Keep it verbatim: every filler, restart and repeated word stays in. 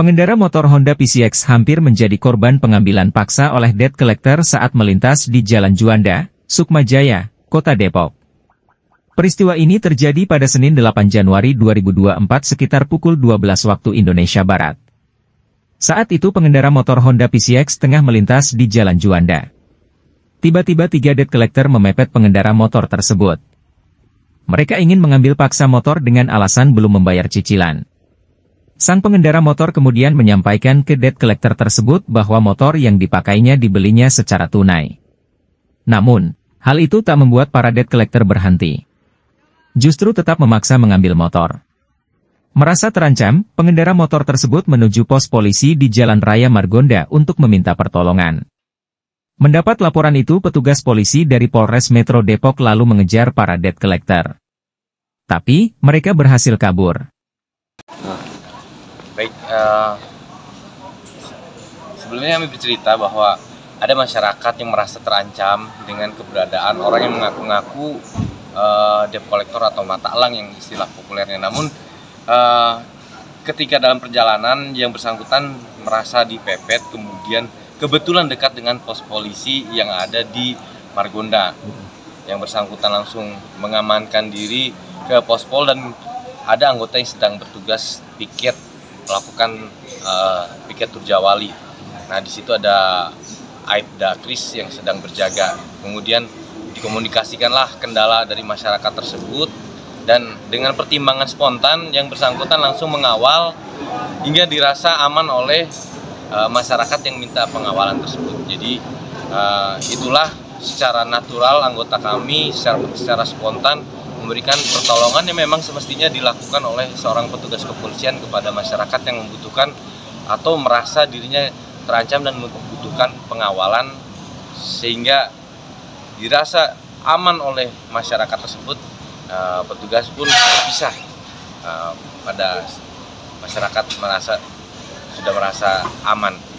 Pengendara motor Honda P C X hampir menjadi korban pengambilan paksa oleh debt collector saat melintas di Jalan Juanda, Sukmajaya, Kota Depok. Peristiwa ini terjadi pada Senin delapan Januari dua ribu dua puluh empat sekitar pukul dua belas waktu Indonesia Barat. Saat itu pengendara motor Honda P C X tengah melintas di Jalan Juanda. Tiba-tiba tiga debt collector memepet pengendara motor tersebut. Mereka ingin mengambil paksa motor dengan alasan belum membayar cicilan. Sang pengendara motor kemudian menyampaikan ke debt collector tersebut bahwa motor yang dipakainya dibelinya secara tunai. Namun, hal itu tak membuat para debt collector berhenti. Justru tetap memaksa mengambil motor. Merasa terancam, pengendara motor tersebut menuju pos polisi di Jalan Raya Margonda untuk meminta pertolongan. Mendapat laporan itu, petugas polisi dari Polres Metro Depok lalu mengejar para debt collector. Tapi, mereka berhasil kabur. Baik, uh, sebelumnya kami bercerita bahwa ada masyarakat yang merasa terancam dengan keberadaan orang yang mengaku-ngaku uh, debt collector atau mata elang yang istilah populernya. Namun, uh, ketika dalam perjalanan yang bersangkutan merasa dipepet, kemudian kebetulan dekat dengan pos polisi yang ada di Margonda. Yang bersangkutan langsung mengamankan diri ke pospol dan ada anggota yang sedang bertugas piket melakukan uh, piket Turjawali. Nah, di situ ada Aibda Kris yang sedang berjaga. Kemudian dikomunikasikanlah kendala dari masyarakat tersebut dan dengan pertimbangan spontan yang bersangkutan langsung mengawal hingga dirasa aman oleh uh, masyarakat yang minta pengawalan tersebut. Jadi uh, itulah secara natural anggota kami secara, secara spontan memberikan pertolongan yang memang semestinya dilakukan oleh seorang petugas kepolisian kepada masyarakat yang membutuhkan atau merasa dirinya terancam dan membutuhkan pengawalan sehingga dirasa aman oleh masyarakat tersebut. Uh, petugas pun berpisah uh, pada masyarakat merasa sudah merasa aman.